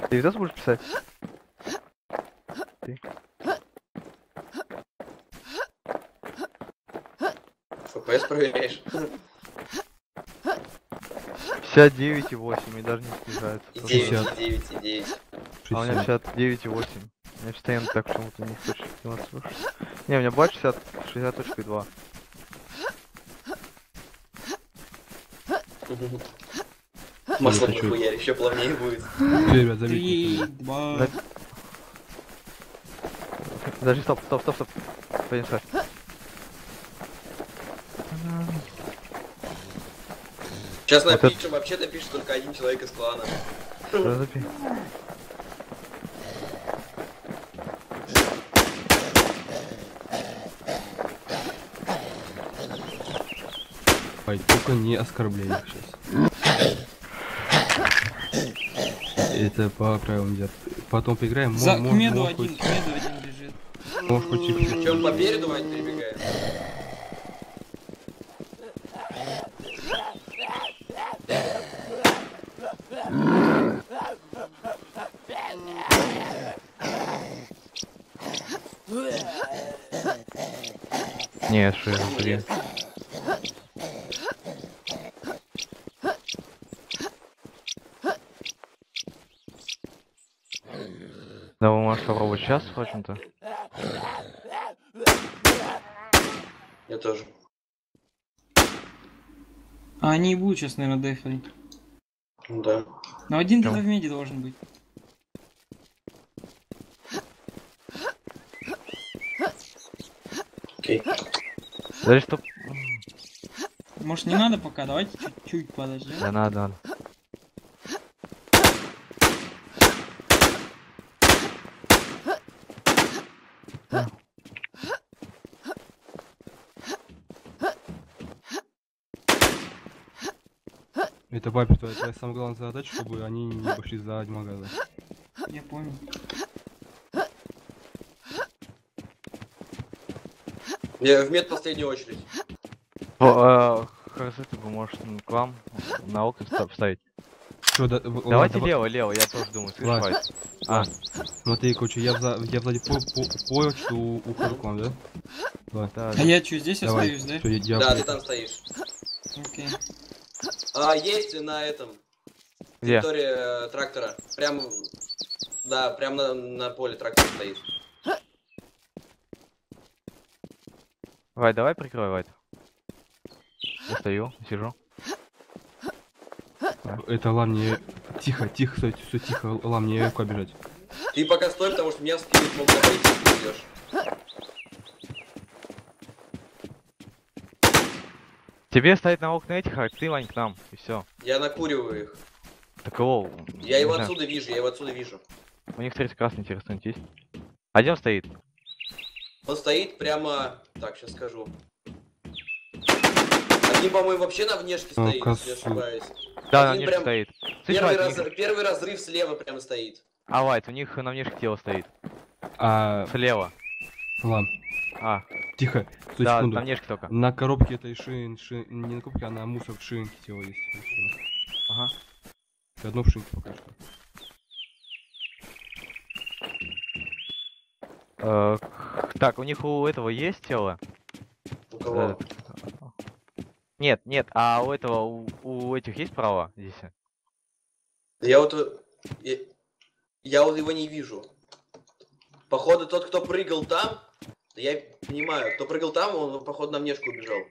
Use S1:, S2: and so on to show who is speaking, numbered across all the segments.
S1: Ты видос будешь писать? Ты.
S2: ФПС проверяешь?
S1: 59,8 и даже не снижается.
S2: И
S1: Просто.
S2: 9,
S3: 60.
S2: и 9, и 9.
S1: А у меня 69,8. У меня постоянно так почему-то не хочет слушать. Не, у меня бывает 60,2.
S2: Масло
S3: это чё?
S2: похуярь, еще плавнее будет.
S3: Ребят, заметьте.
S4: 3, 2.
S1: Подожди, стоп. Понесешь.
S2: Сейчас
S1: Вот
S2: напишем, вообще-то пишет только один человек из клана.
S1: Запи.
S3: Ай, только не оскорбляй их сейчас. Это по правилам идет. Потом поиграем.
S4: За к меду
S3: можешь
S4: один,
S3: хоть-
S4: к меду один бежит.
S3: можешь хоть и-
S2: Че, он по переду Вань перебегает?
S1: Не, что я блин. Да, вы можете попробовать сейчас, в общем-то.
S2: Я тоже.
S4: А они и будут сейчас, наверное, дефать.
S2: Ну да.
S4: Но один
S1: Чё?
S4: где-то в меди должен быть.
S2: Окей.
S1: Подожди, стоп.
S4: Может не надо пока, давайте чуть-чуть подождем.
S1: Да надо.
S3: Это Вайпер, твоя самая главная задача, чтобы они не пошли за магазин.
S4: Я понял.
S2: Я в мед последнюю очередь.
S1: Хорошо, ты бы можешь к вам на окна вставить.
S3: Чё,
S1: Давайте лево, я тоже думаю,
S3: Ладно.
S1: слышать. А,
S3: Смотри, короче, я сзади понял, что ухожу к вам, да? Давай.
S1: да,
S4: А я что, здесь
S3: Давай.
S4: остаюсь, да?
S3: Всё, я
S2: Да, ты там стоишь.
S4: Окей.
S2: А, есть на этом.
S1: где?
S2: Территория трактора. Прям, да, прям на поле трактор стоит.
S1: Вайт, давай прикрой, Вайт. Я стою, сижу.
S3: Это Лам мне... Тихо, стой, тихо, Лам, мне легко бежать.
S2: Ты пока стой, потому что меня в спину могут обойти, если ты идешь.
S1: Тебе стоит на окна этих, а ты, Вань, к нам, и все.
S2: Я накуриваю их.
S1: Так его...
S2: Я
S1: не
S2: его
S1: знаю.
S2: отсюда вижу, я его отсюда вижу.
S1: У них, кстати, красный интересный есть. А где он стоит?
S2: Он стоит прямо... Так, сейчас скажу. Один, по-моему, вообще на внешке
S3: Ну,
S2: стоит, если
S3: косу.
S2: не ошибаюсь.
S1: Да, на
S2: Один
S1: внешке
S2: прям
S1: стоит. Слышь, Вайт, у них...
S2: Первый разрыв слева прямо стоит.
S1: А, Вайт, у них на внешке тело стоит.
S3: А,
S1: Слева.
S3: Лам,
S1: А,
S3: тихо, стой,
S1: да,
S3: секунду.
S1: на внешке только.
S3: На коробке этой не на коробке, а на мусор в шинке тело есть. Всё.
S1: Ага.
S3: Ты одно в шинке пока что.
S1: Так, у них у этого есть тело?
S2: У кого?
S1: Нет, а у этого, у этих есть право здесь?
S2: Я вот... Я вот его не вижу. Походу, тот, кто прыгал там... Я понимаю, кто прыгал там, он, походу, на внешку убежал.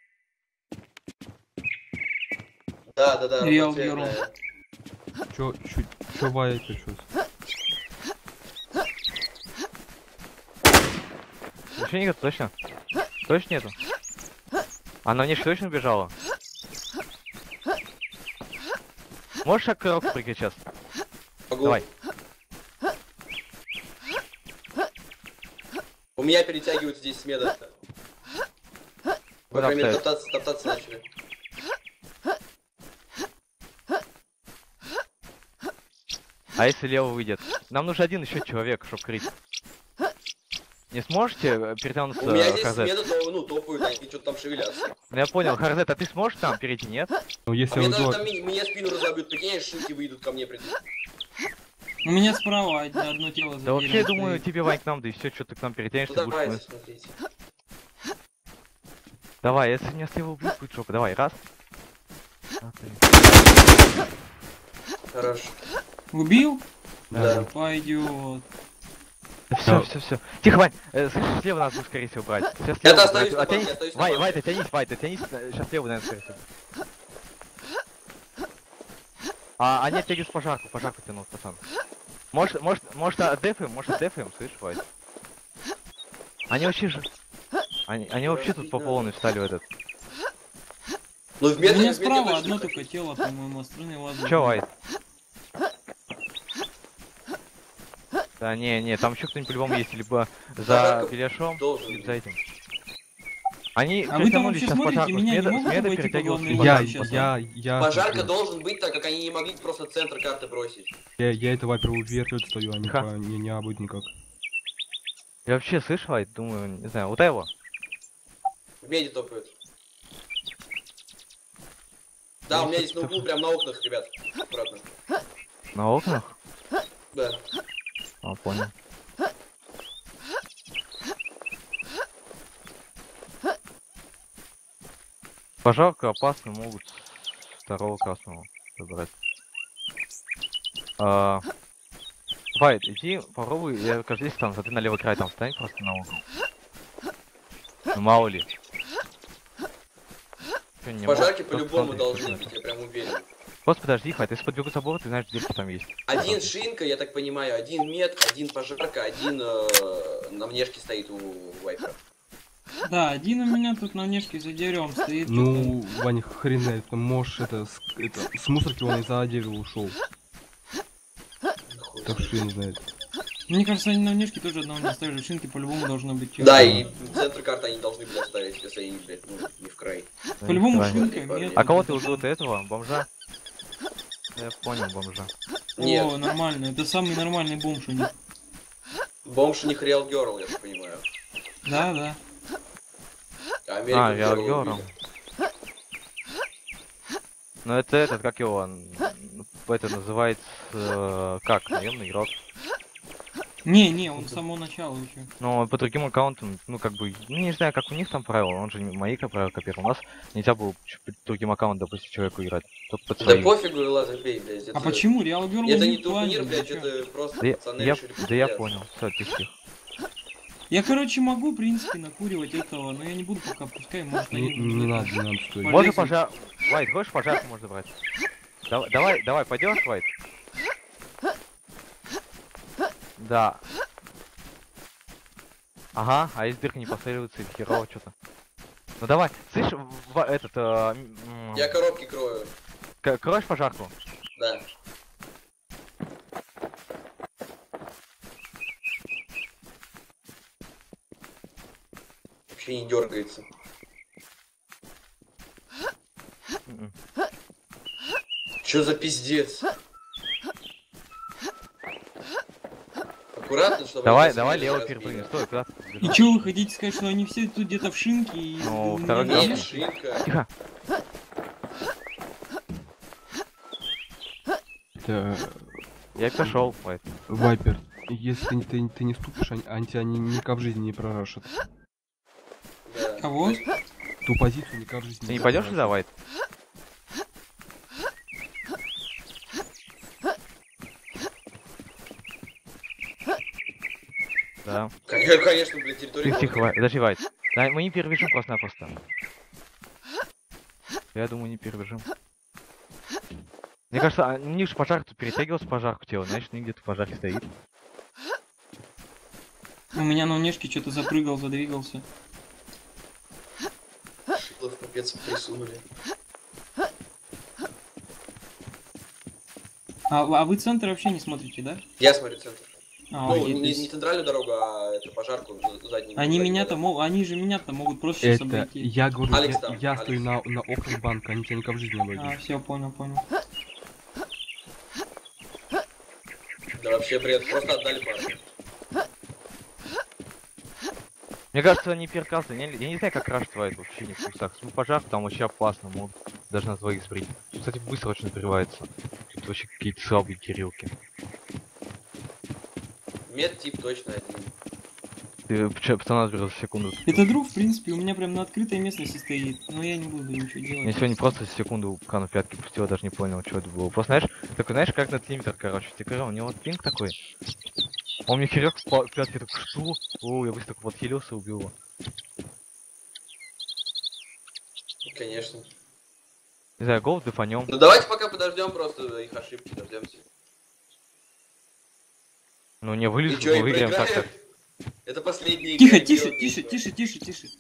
S2: Да,
S4: Реал
S2: разноцветная.
S3: Чё Вайпер, чё?
S1: Вообще нет, точно? Точно нету? А на внешке точно убежала? Можешь шаг коробку прикрыть сейчас?
S2: Могу.
S1: Давай.
S2: У меня перетягивают здесь с меда. По
S1: Куда
S2: крайней мере,
S1: вставить?
S2: топтаться начали.
S1: А если лево выйдет? Нам нужен один еще человек, чтобы крыть. Не сможете перетянуться,
S2: У меня здесь с
S1: Харзет?
S2: меда, ну, топают, они что-то там шевелятся.
S1: Ну я понял, Харзет, а ты сможешь там перейти, нет?
S3: Ну
S2: А
S3: если
S2: мне
S3: он
S2: даже
S3: уйду...
S2: там мне спину разобьют, прикинь, шинки выйдут ко мне придут.
S4: У меня справа одно тело за
S1: Да вообще, я
S4: деревом
S1: думаю,
S4: стоит.
S1: тебе, Вань, к нам, да и все, что ты к нам перетянешься,
S2: Ну
S1: будешь
S2: давайте,
S1: мы.
S2: смотрите.
S1: Давай, если меня слева убьют, будет жопа. Давай, раз. Два, три.
S2: Хорошо.
S4: Убил?
S2: Да.
S4: Пойдет.
S1: Все, все, все. Тихо, Вань, слышишь, слева нас будет, скорее всего, брать. Сейчас
S2: Я
S1: слева.
S2: остаюсь на
S1: Оттянись.
S2: банке, остаюсь на
S1: Вай,
S2: банке.
S1: Вай, ты тянись, Вай, ты тянись. Сейчас слева, наверное, скорее всего. А нет, тягис пожарку тянул, пацан. Может, отдефаем, слышишь, Вай? Они вообще же... Они вообще тут по полной встали в этот...
S2: Ну в
S4: У
S2: метре,
S4: меня
S2: в метре
S4: справа
S2: точно
S4: одно
S2: так.
S4: только тело, по-моему, остальные лазают.
S1: Чё, Вай? Да не, там еще кто-нибудь по-любому есть, либо за
S2: Пожарка
S1: Беляшом,
S2: должен
S1: либо
S2: быть.
S1: за этим. Они
S4: А вы там
S1: перетянули
S4: вообще
S1: сейчас
S4: смотрите,
S1: пожарку,
S4: меня не
S1: Смеда
S4: могут обойти по
S1: перетягивался
S4: главной
S3: Я,
S4: линии сейчас?
S3: я...
S2: Пожарка
S3: смотрю.
S2: должен быть, так как они не могли просто центр карты бросить.
S3: Я это вайпер вверх стою, а
S1: Тихо.
S3: не обуть никак.
S1: Я вообще слышал, Вай, думаю, не знаю, вот его.
S2: В меди топают. Да, у меня здесь на углу, прям на окнах, ребят. Аккуратно.
S1: На окнах?
S2: Да.
S1: А, понял. Пожарка опасно, могут второго красного забрать. Вайт, иди, попробуй, я кажется, здесь там, а ты на левый край там встань просто на угол. Ну мало ли. Чё, не
S2: Пожарки
S1: может?
S2: по-любому
S1: Кто
S2: должны
S1: смотрит,
S2: быть, я прям уверен.
S1: Просто подожди, Вайт, если подбегу забор, ты знаешь, где кто там есть.
S2: Один шинка, я так понимаю, один мед, один пожарка, один на внешке стоит у вайпера.
S4: Да, один у меня тут на внешке за деревом стоит.
S3: Ну, Ваня, хрен знает, ты можешь с мусорки он из-за дерева ушел. Так что я не знаю.
S4: Мне кажется, они на внешке тоже одного не оставили. Шинки по-любому должно быть.
S2: Да, и центр карты они должны были оставить, если они, блядь, ну, не в край.
S4: По-любому
S1: Давай.
S4: шинка.
S2: Парни.
S4: мед.
S1: А кого ты убил, ты этого, бомжа? Я понял, бомжа.
S2: Нет.
S4: О, нормально. Это самый нормальный бомж у них.
S2: Бомж у них Real Girl, я так понимаю.
S4: Да, да.
S2: American
S1: Real
S2: Girl
S1: Girl.
S2: убили.
S1: Ну это этот, как его, это называется, как, наемный игрок.
S4: Не, он с самого начала еще.
S1: Но по другим аккаунтам, ну как бы, ну, не знаю, как у них там правила, он же не мои правила копировал. У нас нельзя было по другим аккаунтам, допустим, человеку играть. Только под
S2: Да
S1: своим.
S2: пофигу, Лазер, бей, блядь.
S4: А почему? Реал Girl
S2: Это
S4: у
S2: не
S4: них плане,
S2: турнир,
S4: вы
S2: блядь,
S4: чё?
S2: это просто
S1: Да
S2: пацаны
S1: я,
S2: решили
S1: да я
S2: посмеяться.
S1: понял, все, тихо.
S4: Я, короче, могу, в принципе, накуривать этого, но я не буду пока, пускай, может, они...
S3: Не надо, не надо стоить.
S4: Можно
S1: Можно пожар... Вайт, хочешь пожарку можно брать? Давай, пойдешь, Вайт? Да. Ага, айсберг не постреливается, или херово что-то. Ну давай, слышь, этот...
S2: Я коробки крою,
S1: Кроешь пожарку?
S2: да. Вообще не дергается.
S1: М-м.
S2: Чё за пиздец? Аккуратно, чтобы...
S1: Давай,
S2: они
S1: давай
S2: не
S1: лево
S2: разбили.
S1: перепрыгни. Стой, куда ты
S4: И
S1: побежал?
S4: чё, вы хотите сказать, что они все тут где-то в шинке и...
S1: Ну,
S4: у
S1: второй
S4: меня
S1: граф.
S2: Нет,
S4: нет?
S2: шинка.
S1: Тихо.
S3: Это
S1: Я пошел, Вайт.
S3: вайпер. Если ты не вступишь, они тебя никак в жизни не прорашат.
S2: Да.
S4: Кого?
S2: То есть,
S3: Ту позицию никак в жизни
S1: Ты не пойдешь сюда, Вайт? Да.
S2: Конечно, блядь, территория...
S1: Тихо, Вайт. Подожди, Вайт. Да, мы не перебежим просто-напросто. Я думаю, не перебежим. Мне кажется, у них же пожар тут перетягивался пожарку тело, значит, они где-то в пожарке стоит.
S4: У меня на внешке что-то запрыгал, задвигался.
S2: Шилов капец присунули.
S4: А вы центр вообще не смотрите, да?
S2: Я смотрю центр.
S4: А,
S2: Ну,
S4: окей, то
S2: не
S4: есть
S2: центральную дорогу, а эту пожарку заднюю.
S4: они
S2: заднюю
S4: меня-то
S2: дорогу.
S4: могут, они же меня-то могут просто сейчас
S3: Это,
S4: обойти.
S3: я говорю,
S2: Алекс там,
S3: я
S2: Алекс.
S3: стою на окнах банка, они тебя никак в жизни не обойдут.
S4: А, все, понял.
S2: Да вообще бред, просто отдали парня.
S1: Мне кажется, они перкасы. Я не знаю, как краш твоет вообще не в курсах. Ну, пожар там вообще опасно, могут даже на двоих сбрить. Кстати, быстро очень взрывается. Тут вообще какие-то слабые кирилки.
S2: Мед-тип точно один.
S1: Ты пацана отберёшь за секунду.
S4: Это друг, в принципе, у меня прям на открытой местности стоит. Но я не буду ничего
S1: Я
S4: делать.
S1: сегодня просто за секунду кану пятки пустил, даже не понял, что это было. Просто знаешь, такой, знаешь, как на Тимтер, короче, тикера, у него вот пинг такой. Он мне херек в пятки, так что? О, я быстро подхилился, убил его.
S2: Конечно.
S1: Не знаю, голд дефанем.
S2: Ну давайте пока подождем просто их ошибки, дождемся.
S1: Ну не
S2: И
S1: вылез,
S2: чё, и
S1: мы выиграем так-то.
S2: проиграем? Это последний.
S4: Тихо, тише, тише, тише, тише, тише.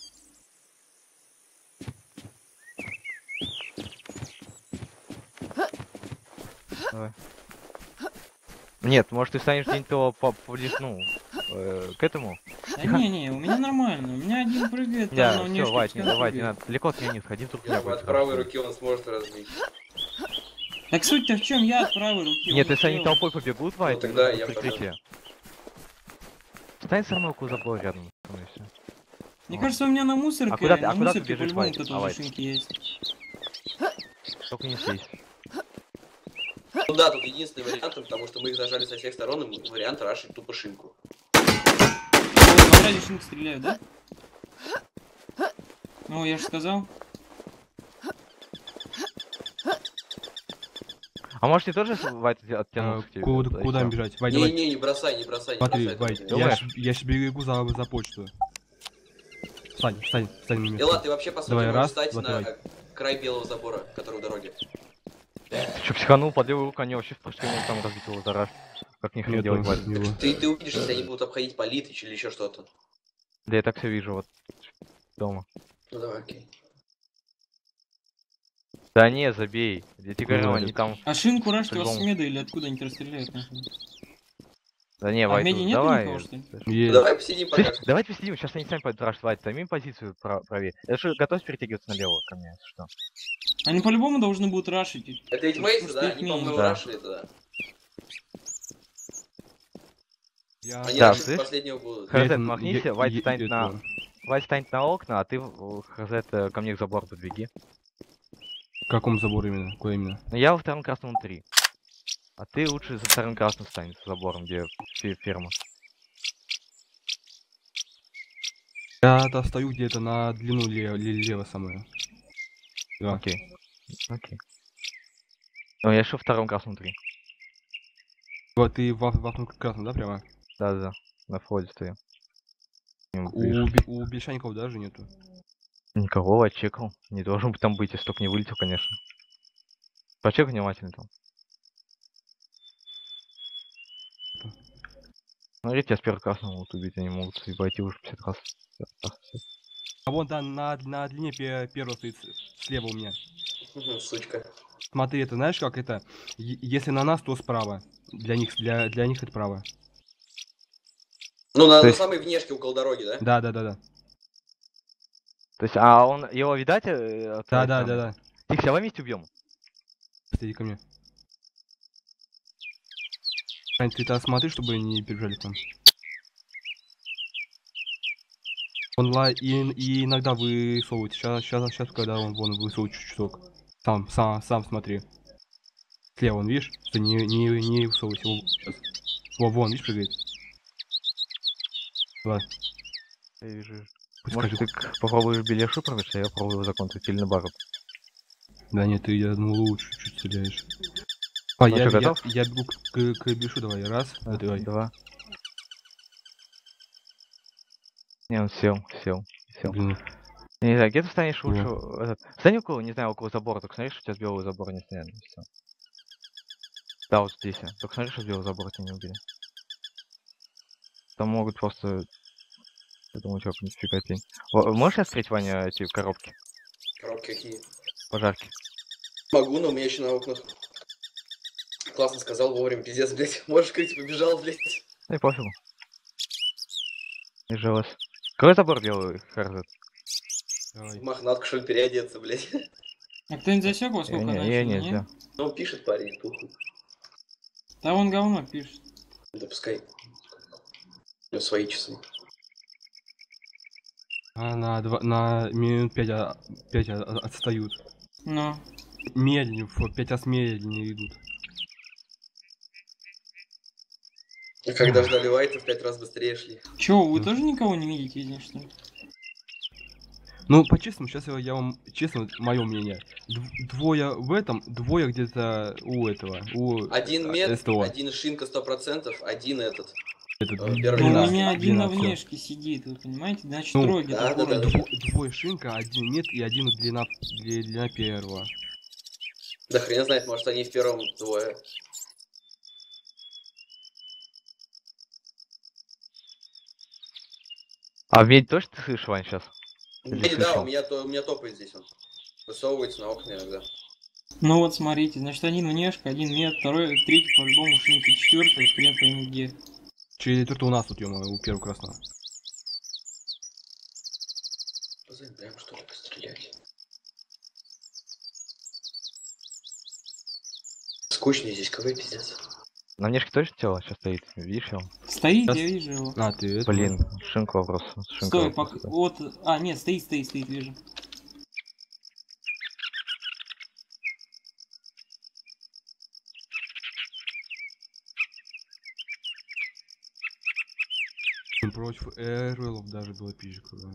S1: Давай. Нет, может ты станешь где-нибудь поближе, ну, к этому.
S4: Да не, у меня нормально. У меня один прыгает,
S1: Да,
S4: но
S1: все,
S4: внешне
S1: Вайт, не
S4: постоянно
S1: давай, не
S4: прыгает.
S1: надо. Далеко от меня не сходи, вдруг меня будет
S2: От правой
S1: хорошо.
S2: руки он сможет разбить.
S4: Так суть-то в чем? Я от правой руки.
S1: Нет,
S4: он
S1: если они
S4: слева.
S1: толпой побегут, Вайт,
S2: тогда
S1: нужно
S2: я
S1: прикрытие. Стань со мной около забора рядом. Ну и всё.
S4: Мне кажется, у меня на мусорке,
S1: куда ты
S4: на мусорке
S1: бежишь,
S4: по-любому
S1: Вайт?
S4: кто-то
S1: Давай.
S4: уже шинки есть.
S1: Только не слезь.
S2: Ну да, тут единственный вариант, потому что мы их зажали со всех сторон, и вариант рашить тупо шинку.
S4: О, ради шинки стреляют, да? Ну, я же сказал.
S1: А может ты тоже, Вайт, оттянулся к тебе?
S3: Куда им бежать? Вайт, давай.
S2: Не бросай, не бросай, не
S3: Смотри,
S2: бросай.
S3: Вайт,
S1: Думаешь?
S3: я ж бегу за почту. Встань на место.
S2: Элла, ты вообще по сути
S3: Давай,
S2: можешь
S3: раз,
S2: встать
S3: два,
S2: на
S3: давай.
S2: край белого забора, который у дороги.
S1: Ты чё, психанул под левую руку, они вообще в прошлый раз там разбить его за раз. Как нехрен
S3: Нет,
S1: делать, Вайт?
S3: его.
S2: Ты увидишь, если они будут обходить политыч или еще что-то.
S1: Да я так все вижу, вот, дома.
S2: Ну давай, окей.
S1: Да не, забей. Я тебе говорю,
S3: Ну,
S1: они там...
S4: А шинку рашьте вас с
S1: По-любому.
S4: меда или откуда они расстреляют? Нахуй?
S1: Да не,
S4: А в
S1: Вайт,
S4: меди
S1: ну,
S4: нету
S1: давай.
S4: никого, что ли?
S3: Есть.
S2: Давай посидим пока.
S1: Слышь, давайте посидим, сейчас они сами пойдут раш, Вайт, займи позицию правее. Я что, готов перетягиваться налево ко мне, если что?
S4: Они по-любому должны будут рашить.
S2: Это ведь Мейсы, да? Они, по-моему,
S1: Да.
S2: рашили это.
S3: Я...
S2: Они
S1: Да,
S2: рашить
S1: слышь?
S2: последнего будут.
S1: Хз,
S3: это-
S1: махнися, Вайт станет на...
S3: этого.
S1: Вайт станет на окна, а ты, Хз, ко мне к забору подбеги.
S3: В каком заборе именно? Куда именно?
S1: Но я во втором красном 3. А ты лучше за вторым красным станешь, за забором, где ферма.
S3: Я-то стою где-то на длину лево самое. Да.
S1: Окей. Окей. Ну, я еще во втором красном 3.
S3: Вот ты в окном красном, да, прямо?
S1: Да-да-да. На входе стою.
S3: У Бельшаников даже нету.
S1: Никого отчекал. Не должен быть там быть, если только не вылетел, конечно. Почекай внимательно там. Смотри, тебя с первого красного могут убить, они могут и пойти уже 50 раз. 50 раз.
S3: А вон да, на длине первого стоит слева у меня.
S2: Сучка.
S3: Смотри, это знаешь как это? Если на нас, то справа. Для них это право.
S2: Ну,
S1: То
S2: на
S1: есть-
S2: самой внешке около дороги, да?
S3: Да.
S1: То есть, а он, его видать?
S3: Да.
S1: Тихо, давай вместе убьем.
S3: Подойди ко мне. Ань, ты-то смотри, чтобы не перебежали там. Он и иногда высовывает. Сейчас, когда он вон высовывает чуть-чуток. Сам смотри. Слева он, видишь? Ты не высовывайся. Сейчас. Вон, видишь, прыгает. Давай.
S1: Я вижу.
S3: Пусть
S1: Может,
S3: скажет.
S1: ты попробуешь беляшу пробить, а я попробую законтрить или наоборот.
S3: Да нет, ты, я думаю, лучше чуть стреляешь. А,
S1: Ну
S3: я
S1: чё, готов?
S3: бегу к Бишу, давай. Раз, давай.
S1: Два. Не, он сел.
S3: Блин,
S1: Не знаю, где ты станешь
S3: Во.
S1: лучше? Стань около, не знаю, около забора, только смотри, что у тебя с белого забора не сняли. Всё. Да, вот здесь. Только смотри, что с белого забора тебя не убили. Там могут просто... Я думаю, что нифига тень. Можешь открыть, Ваня, эти коробки?
S2: Коробки какие?
S1: Пожарки.
S2: Могу, но у меня еще на окнах. Классно сказал вовремя, пиздец, блядь. Можешь крыть, побежал, блядь.
S1: Ну и пофигу. Не жалось. Какой забор белый, Харзет?
S3: давай.
S2: В мохнатку, что ли, переодеться, блядь.
S4: А кто-нибудь засек, во сколько
S1: Я
S4: начали,
S1: не, да.
S2: Ну, пишет парень, похуй.
S4: Да он говно пишет.
S2: Да пускай. У него свои часы.
S3: А на минут 5 отстают.
S4: Но.
S3: Медленнее, в 5 раз медленнее идут.
S2: И когда ждали Вайта, в 5 раз быстрее шли.
S4: Чё, вы тоже никого не видите здесь, что ли?
S3: Ну, по-честному, сейчас я вам, честно, мое мнение. Двое в этом, двое где-то у этого, у
S2: Один мед,
S3: СТО.
S2: один шинка 100%, один этот.
S3: Этот,
S2: Первый
S4: Ну, у
S2: раз.
S4: меня один на
S3: всё.
S4: внешке сидит, вы понимаете? Значит,
S3: Ну,
S4: трое где-то
S2: да,
S4: в
S2: да,
S4: городе.
S2: да.
S3: Двое шинка, один мед и один длина первого.
S2: Да хрен знает, может они в первом двое.
S1: А медь точно ты слышишь, Вань, сейчас? Или
S2: Не, да,
S1: слышал?
S2: у меня топает здесь он. Высовывается на окна иногда.
S4: Ну вот, смотрите, значит, один внешка, один мед, второй, третий по-любому шинки, четвертый, хрен пойми где.
S3: Четвертый у нас тут, ё у первого красного.
S2: Прям что ли пострелять. Скучный здесь КВ, пиздец.
S1: На внешке точно тело сейчас стоит? Видишь его?
S4: Стоит,
S3: Сейчас-
S4: я вижу его.
S3: А, ты это...
S1: Блин, шинка вопрос. Шинка
S4: Стой,
S1: вопрос,
S4: пока...
S1: да.
S4: вот... А, нет, стоит, вижу.
S3: Против Эрлов даже было пизже, когда.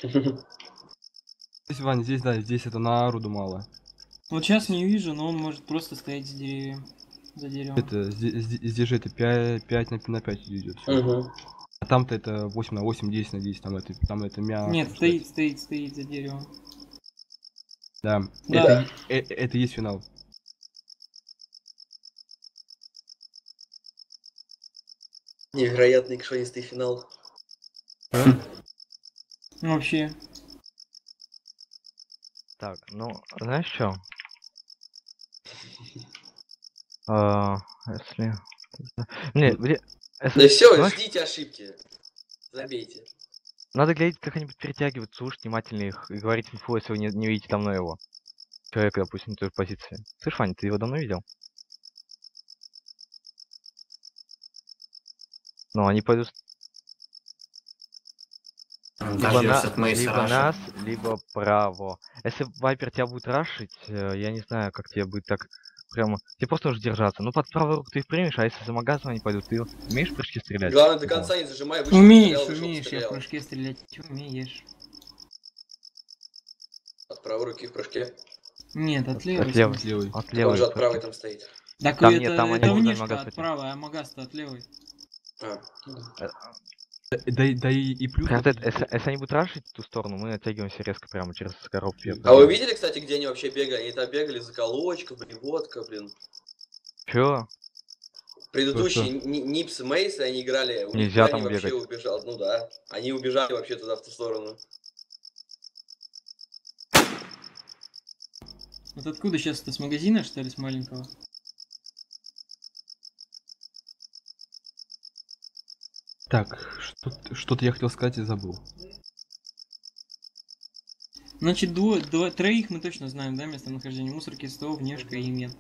S3: Здесь, Ваня, здесь, да, здесь это народу мало.
S4: Вот сейчас не вижу, но он может просто стоять за деревьям. За деревом.
S3: Это, здесь же это 5 на 5 идет.
S2: Угу.
S3: А там-то это 8 на 8, 10 на 10, там это мясо.
S4: Нет,
S3: кстати.
S4: стоит за деревом.
S3: Да,
S4: Да.
S3: это и есть финал.
S2: Невероятный кшонистый финал.
S4: Вообще.
S1: Так, ну, знаешь что? Если... Не, если...
S2: Да все,
S1: знаешь,
S2: ждите ошибки. Забейте.
S1: надо глядеть, как-нибудь перетягивать, слушать внимательно их и говорить инфу, если вы не видите давно его. Человека, допустим, на той же позиции. Слышь, Ваня, ты его давно видел? Ну, они пойдут либо нас, либо право. Если Вайпер тебя будет рашить, я не знаю, как тебе будет так прямо... Тебе просто нужно держаться. Ну, под правую руку ты их примешь, а если за магазом они пойдут, ты умеешь в прыжки стрелять?
S2: Главное, до конца не зажимай. вышел,
S4: Умеешь,
S2: вышел,
S4: я в
S2: стрелял.
S4: прыжке стрелять умеешь.
S2: От правой руки в прыжке.
S4: Нет, от левой.
S1: От левой.
S3: Левый.
S1: От
S2: Так он
S1: левой.
S2: же от правой там стоит.
S4: Так
S1: Там
S4: это,
S1: нет, там они
S4: это
S1: будут
S4: внешка
S1: магаз
S4: от
S1: хотеть.
S4: правой, а магаз-то от левой.
S2: А.
S3: Да и плюс...
S1: Прям если они будут рашить в ту сторону, мы оттягиваемся резко прямо через коробки.
S2: А вы видели, кстати, где они вообще бегали? Они там бегали за колочка, водка, блин.
S1: Чё?
S2: Предыдущие Нипс и Мейсы, они играли. У них
S1: Нельзя
S2: Грани
S1: там
S2: вообще
S1: бегать.
S2: убежал. Ну да. Они убежали вообще туда, в ту сторону.
S4: Вот откуда сейчас это, с магазина, что ли, с маленького?
S3: Так, что-то я хотел сказать и забыл.
S4: Значит, троих мы точно знаем, да, местонахождение мусорки, СТО, внешка и мед.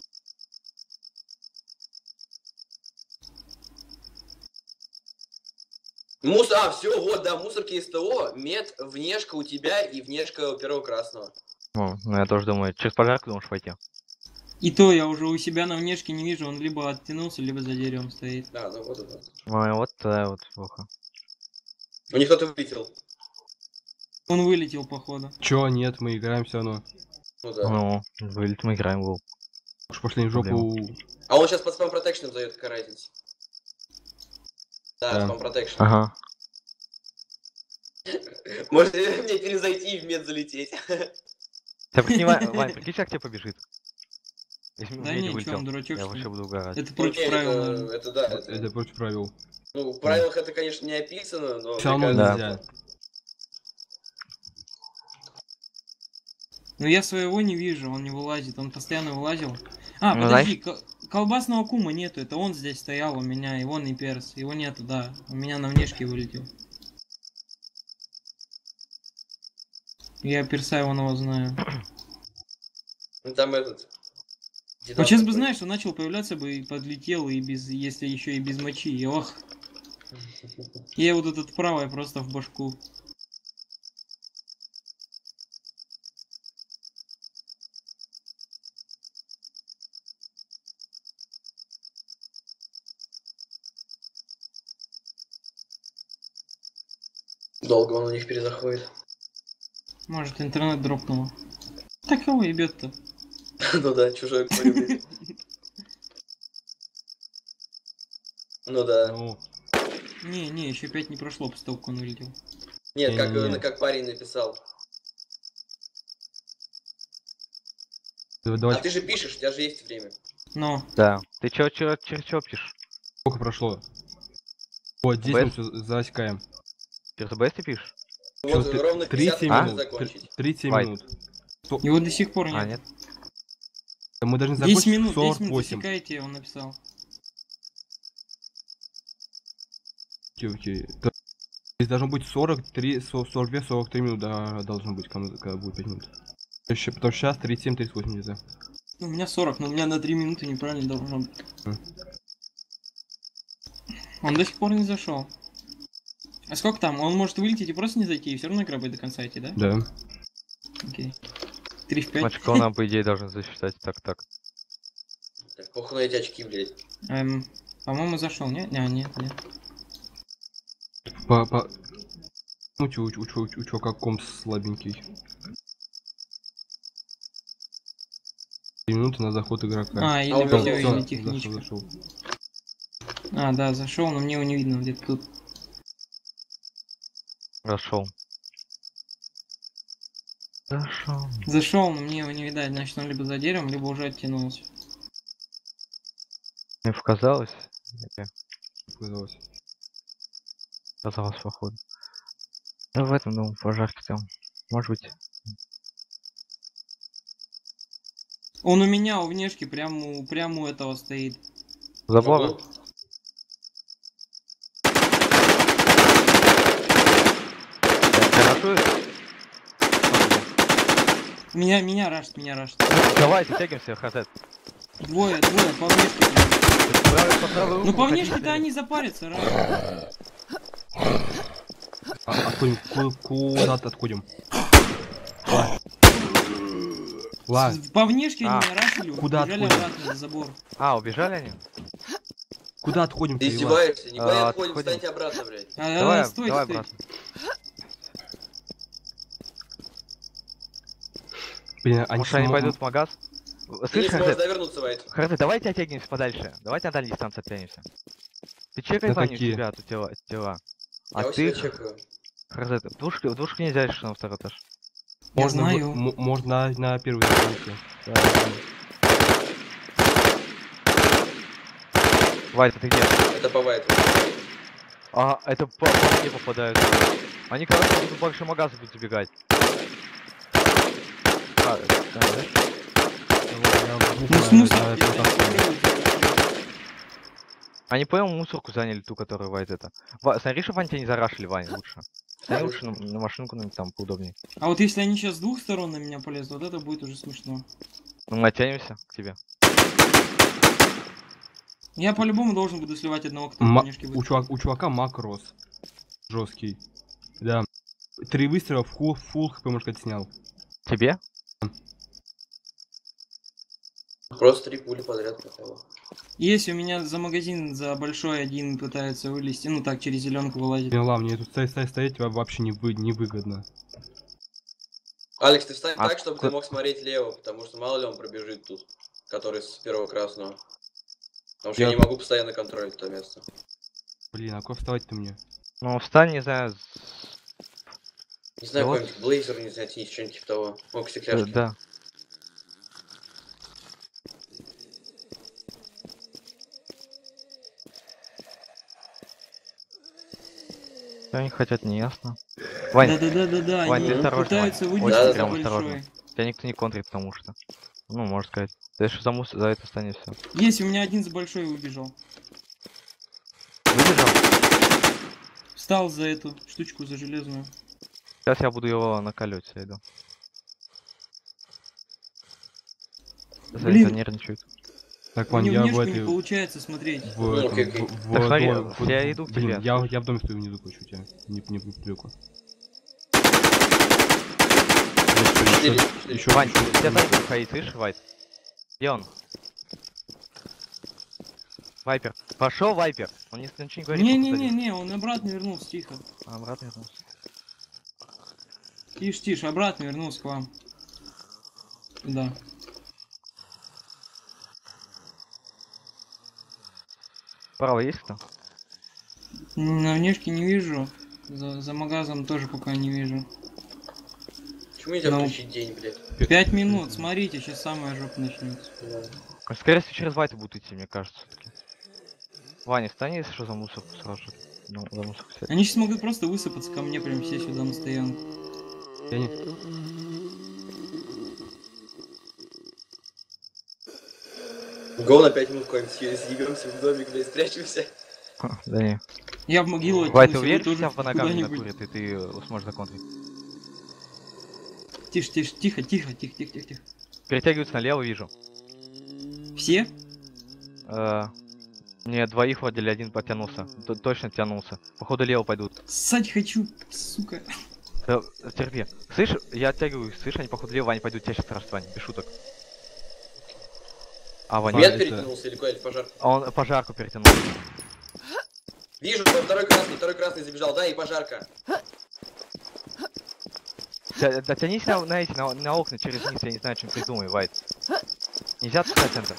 S2: Все, вот, да, мусорки СТО, мед, внешка у тебя и внешка у первого красного.
S1: Ну, я тоже думаю, через пожарку думаешь пойти?
S4: И то я уже у себя на внешке не вижу, он либо оттянулся, либо за деревом стоит.
S2: Да, ну вот это.
S1: Ну, вот тогда вот плохо.
S2: У них кто-то вылетел.
S4: Он вылетел, походу.
S3: Чё, нет, мы играем все равно.
S2: Ну да.
S1: Ну, вылет мы играем в гол.
S3: Уж пошли в жопу.
S2: А он сейчас под спам протекшеном зовет, какая разница? Да,
S3: Да.
S2: спам протекшн.
S1: Ага.
S2: Может мне перезайти и в мед залететь?
S1: Ты прикинь, Вань, прикинь, как тебе побежит. Если
S4: Да
S1: медведь
S4: не, чё,
S1: вылетел,
S4: он дурачок,
S1: я
S4: что
S1: вообще
S4: ли?
S1: буду угорать.
S4: Это против правил, наверное.
S2: Это да,
S3: Это против правил.
S2: ну, в правилах это, конечно, не описано, но...
S3: Все равно
S2: мне
S1: да.
S3: нельзя.
S4: Но я своего не вижу, он не вылазит, он постоянно вылазил. А,
S1: Ну,
S4: подожди, колбасного кума нету, это он здесь стоял у меня, и вон и перс, его нету, да, у меня на внешке вылетел. Я перса его знаю.
S2: Ну, там этот...
S4: Вот сейчас бы, знаешь, он начал появляться бы и подлетел, и без, если еще и без мочи, и ох. Я вот этот правый просто в башку.
S2: Долго он у них перезаходит.
S4: Может, интернет дропнуло. Так кого ебет-то?
S2: Ну да, чужой полюбит. Ну да.
S3: Ну,
S4: Не, еще 5 не прошло после того, как он улетел.
S2: Нет,
S3: Не-не-не.
S2: как парень написал. А
S3: давайте,
S2: ты же пишешь, у тебя же есть время.
S4: Но,
S1: Да. Ты чё пишешь?
S3: сколько прошло? Вот, здесь
S1: Бэс?
S3: мы все засекаем.
S1: Через БС ты пишешь?
S2: Вот
S3: Чё,
S2: ровно 50
S3: 37
S1: А?
S2: минут
S3: минут.
S2: закончить.
S3: 37
S1: Вайт.
S3: минут.
S4: его до сих пор
S1: А,
S4: нет.
S1: нет.
S3: Мы должны
S4: 10
S3: закончить
S4: минут, 10 минут
S3: 48.
S4: засекайте, он написал.
S3: Окей. Здесь должно быть 43, 42, 43 минут, да, должно быть, когда будет 5 минут. Потому что сейчас 37, 38 где-то.
S4: Ну, у меня 40, но у меня на 3 минуты неправильно должно быть. Он до сих пор не зашел. А сколько там? Он может вылететь и просто не зайти, и все равно игра будет до конца идти, да?
S3: Да.
S4: Окей. 3 в 5.
S1: Значит, кого нам, по идее, должен засчитать. Так.
S2: Так, похуй на эти очки, блядь.
S4: По-моему, зашел, нет? Нет.
S3: Ну, у чувака комп слабенький. 3 минуты на заход игрока.
S4: Или
S2: он
S4: видео,
S2: вернулся.
S4: или техничка.
S3: Зашел.
S4: А, да, зашел, но мне его не видно где-то тут.
S1: Зашел.
S4: Зашел, но мне его не видать, значит он либо за деревом, либо уже оттянулся.
S1: Мне показалось.
S3: Показалось.
S1: Показалось, походу. Ну, в этом, думаю, пожарке там. Может быть.
S4: Он у меня у внешки прямо у этого стоит.
S1: Забора.
S2: Могу?
S1: Ты рашуешь?
S4: Меня рашит.
S1: Давай, затягиваемся, хз.
S4: Двое, по внешке. Ну по внешке-то они запарятся, рано.
S3: Отходим, куда-то отходим. Ладно.
S4: По внешке
S1: А,
S4: они меня рашили,
S3: куда
S4: убежали
S3: отходим?
S4: обратно за забор.
S1: А, убежали они?
S3: Куда отходим?
S2: Ты издеваешься? Никуда не
S1: А,
S2: отходим,
S1: отходим.
S2: встаньте обратно, блядь.
S1: Давай,
S4: Стой.
S1: обратно.
S3: Блин, они
S1: Может, они пойдут в магаз?
S2: Ты
S1: Слышь,
S2: не сможешь
S1: хз,
S2: довернуться, Вайт.
S1: давайте оттягиваемся подальше. Давайте на дальней дистанции оттянемся. Ты чекай,
S3: Да
S1: Ваня, у
S3: такие.
S1: тебя тут тела. А
S2: Я у
S1: ты,
S2: себя чекаю.
S1: хз, в двушку нельзя решить на второй этаж.
S4: Я знаю.
S3: Можно на первую дистанцию.
S1: Вайт, ты где?
S2: Это по Вайту.
S1: А, это по мне попадают. Они, короче, будут больше магаза будут забегать. А, да?
S4: Ну смысл?
S1: Они, по-моему, мусорку заняли ту, которую Вайт это. Смотри, чтобы они тебя не зарашили, Ваня, лучше. Смотри, лучше на машинку там поудобнее.
S4: А вот если они сейчас с двух сторон на меня полезут, вот это будет уже смешно.
S1: Ну, мы оттянемся к тебе.
S4: Я по-любому должен буду сливать одного, кто по внешке будет.
S3: У чувака макрос. Жесткий. Да. 3 выстрела, фулл хп, можно сказать, снял.
S1: Тебе?
S2: Просто 3 пули подряд попало.
S4: Если у меня за магазин, за большой один пытается вылезти, ну так, через зеленку вылазит.
S3: Не, ладно, мне тут стоять вообще невыгодно.
S2: Алекс, ты встань
S1: А
S2: так, чтобы ты мог смотреть лево, потому что мало ли он пробежит тут, который с первого красного. Потому что я не могу постоянно контролить это место.
S3: Блин, а куда вставать-то мне?
S1: Ну, встань, не знаю.
S2: Не знаю,
S1: Вот.
S2: какой-нибудь блейзер, не знаю, теннис, что-нибудь типа того. Мог стекляшки.
S1: Да. Что они хотят, не ясно. Вань,
S4: Да,
S1: Вань,
S4: они
S1: ты осторожно,
S4: пытаются
S1: Вань.
S4: вылезти
S2: Да,
S4: за
S1: прям
S4: большой.
S1: осторожно. Тебя никто не контрит, потому что. Ну, можно сказать. Ты еще за это станет все.
S4: Есть, у меня один за большой убежал.
S1: Выбежал?
S4: Встал за эту штучку, за железную.
S1: Сейчас я буду его накалить, я иду.
S4: Блин.
S1: Нервничают.
S3: Так, Вань,
S4: Мне
S3: я в
S4: внешку не
S3: этой...
S4: получается смотреть.
S3: В этом,
S2: окей.
S1: Так, смотри, я иду к
S3: блин,
S1: тебе.
S3: я в доме стою внизу, короче, у тебя. Неподалеку.
S2: Еще
S1: Вань, тебя Вайпер ходит, слышишь, Вайт? Где он? Вайпер. Пошел, Вайпер. Он ничего не говорит.
S4: Не, он обратно вернулся, тихо.
S1: Обратно вернулся.
S4: Тише, тише, обратно вернулся к вам. Да.
S1: Справа есть кто?
S4: На внешке не вижу. За магазом тоже пока не вижу.
S2: Почему нельзя
S4: Ну.
S2: включить день, блядь?
S4: 5 минут, смотрите, сейчас самая жопа начнется.
S2: Да.
S1: Скорее всего, через Вайту будут идти, мне кажется, все-таки. Ваня, встань, если что, за мусорку сразу же. Ну, за мусорку сядь.
S4: Они сейчас могут просто высыпаться ко мне прям все сюда на стоянку.
S3: Я не...
S2: Го на 5 минут куда-нибудь съебемся в домик, блядь, спрячемся.
S1: Да не.
S4: Я в могилу
S1: Вайт, ты
S4: оттянусь, и вы
S1: уверен, что
S4: тоже
S1: тебя по ногам не
S4: куда-нибудь.
S1: накурит, и ты сможешь законтрить?
S4: Тише, тише, тихо, тихо, тихо, тихо, тихо, тихо.
S1: Перетягиваются налево, вижу.
S4: Все?
S1: Не, двоих вроде один потянулся. Точно тянулся. Походу лево пойдут.
S4: Ссать хочу, сука.
S1: Терпи. Слышь, я оттягиваю, слышь, они походу лево, Ваня пойдут, тебя сейчас раз, Ваня, без шуток. А, Ваня,
S2: Мед
S3: это-
S2: перетянулся или куда, или пожар?
S1: а он пожарку перетянул.
S2: Вижу, второй красный забежал, да, и пожарка.
S1: Дотянись на эти, на окна через низ, я не знаю, чем придумай, Вайт. Нельзя отпускать центр.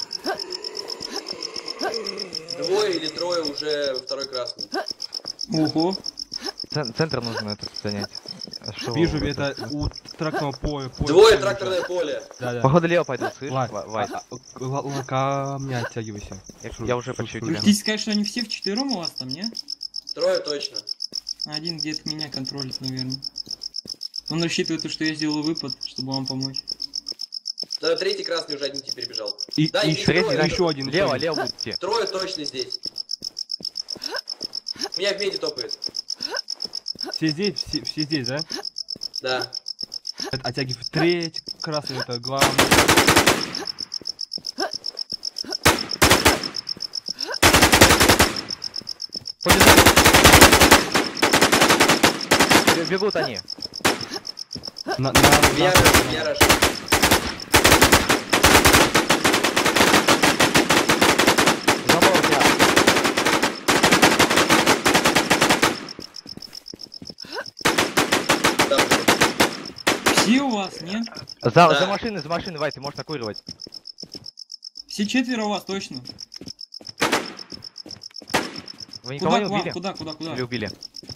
S2: Двое или трое уже второй красный.
S4: Ого.
S1: Центр нужно это занять. А что
S3: Вижу,
S1: вы-
S3: это у тракторного поля.
S2: Двое тракторное поле.
S3: Да, да.
S1: Походу лево пойдут, слышь,
S3: Вайт,
S1: Вайт.
S3: ко мне оттягивайся.
S1: Я уже почти у
S4: Вы
S1: тебя.
S4: хотите сказать, что они все вчетвером у вас там, не?
S2: Трое точно.
S4: Один где-то меня контролит, наверное. Он рассчитывает, что я сделаю выпад, чтобы вам помочь.
S2: Да, третий красный уже один теперь бежал.
S3: И,
S2: Да,
S3: и
S2: и
S3: еще,
S2: третий, да,
S3: еще один.
S1: Лево, лево будет идти.
S2: Трое точно здесь. Меня в меди топает.
S3: Все здесь, все здесь, да?
S2: Да.
S3: Оттягивай. Третий красный, это главный.
S1: Бегут они.
S2: Меня рожает.
S1: Забыл тебя.
S2: Там.
S4: Все у вас, нет?
S1: За
S2: Да.
S1: машиной, Вайт, ты можешь накуривать.
S4: Все четверо у вас, точно.
S1: Вы никого
S4: Куда
S1: не
S4: к вам?
S1: убили?
S4: Куда?
S1: Или убили?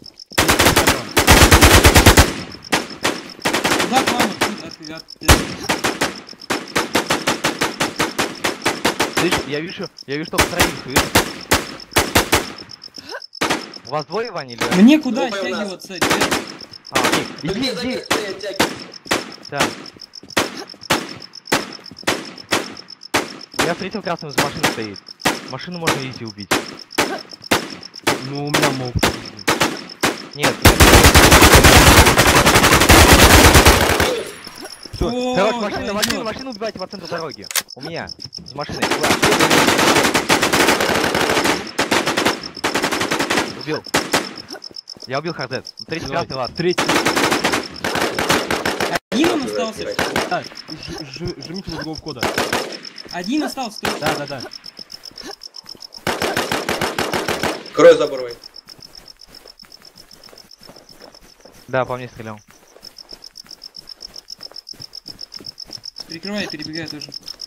S4: Куда к вам?
S1: Слышь, я вижу только троих, слышь. У вас двое, Ваня, или...
S4: Мне куда
S2: Двое у нас.
S4: оттягиваться? Дед?
S1: А, окей.
S2: Да
S1: Иди,
S2: мне
S1: иди.
S2: заметь, что я оттягиваюсь.
S1: Да. Я встретил красным, за машиной стоит. Машину можно идти убить.
S3: Ну, у меня мог.
S1: Нет.
S3: Все,
S4: О,
S1: Короче,
S4: пойдёт.
S1: машину убивайте по центру дороги. У меня. За машиной. Убил. Я убил Хардет. 30 красный лад.
S3: третий.
S4: Один он остался.
S3: Да, жмите в угол входа.
S4: Один остался, точно.
S3: Да, да, да.
S2: Крой заборой.
S1: Да, по мне стрелял.
S4: Перекрывай, перебегай тоже.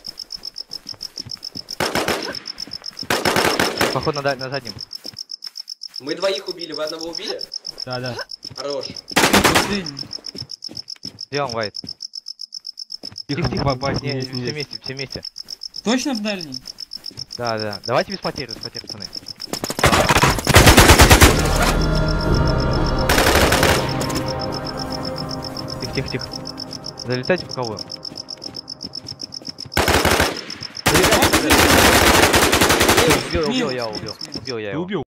S1: Походу на заднем.
S2: Мы двоих убили, вы одного убили?
S3: Да, да.
S2: Хорош.
S4: Последний.
S1: Где он, Вайт?
S3: Тихо,
S1: Не,
S3: бабать,
S1: все
S3: не есть.
S1: вместе, все вместе.
S4: Точно в дальний?
S1: Да, да. Давайте без потерь, пацаны. Тихо. Залетайте по кого? Убил,
S4: Минус,
S1: я
S4: минус,
S1: убил.
S4: минус.
S1: Убил я
S3: Ты
S1: его.
S3: убил?